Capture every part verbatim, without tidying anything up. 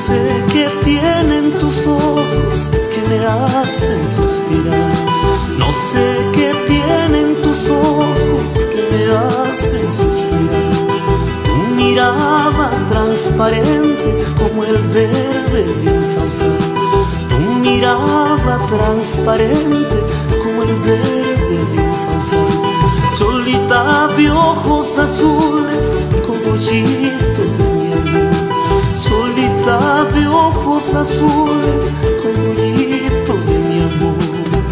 sé qué tienen tus ojos que me hacen suspirar. No sé qué tienen tus ojos que me hacen suspirar. Tu mirada transparente como el verde de un sausal. Tu mirada transparente como el verde de un sausal. Cholita de ojos azules, cogollito de mi amor. Cholita de ojos azules, cogollito de mi amor.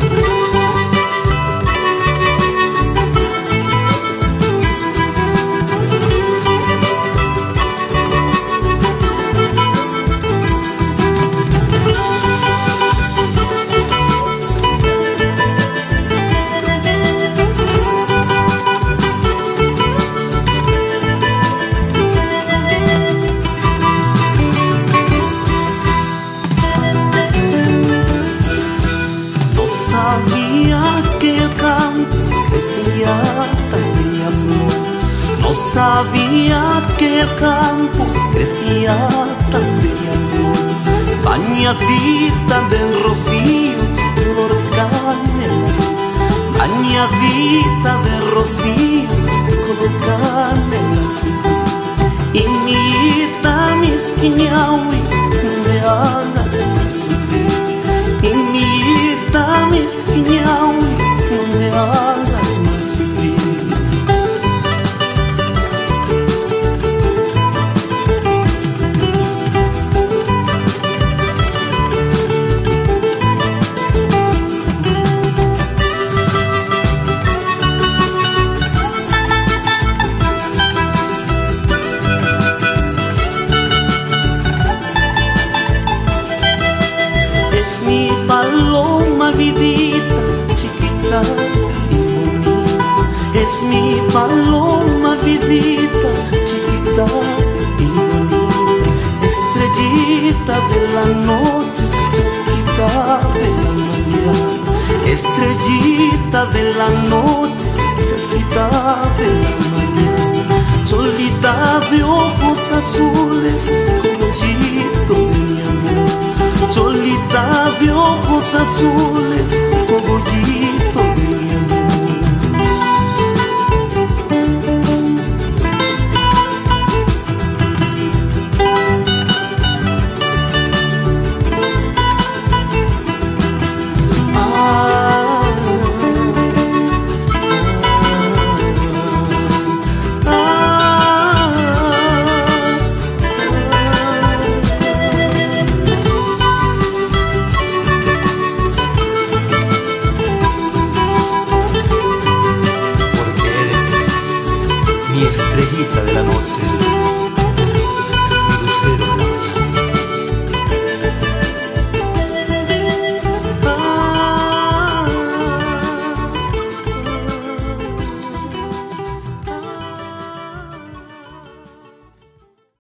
No sabía que el campo crecía tan bella flor, bañadita del rocío, color canela, bañadita de rocío, color canela azul. Y niñita misquiñahui, no me hagas más sufrir. Y niñita misquiñahui, no me hagas más sufrir. Es mi paloma vidita, chiquita y bonita. Es mi paloma vidita, chiquita y bonita. Estrellita de la noche, chasquita de la mañana. Estrellita de la noche, chasquita de la mañana. Cholita de ojos azules, cogollito de mi amor. Cholita de ojos azules,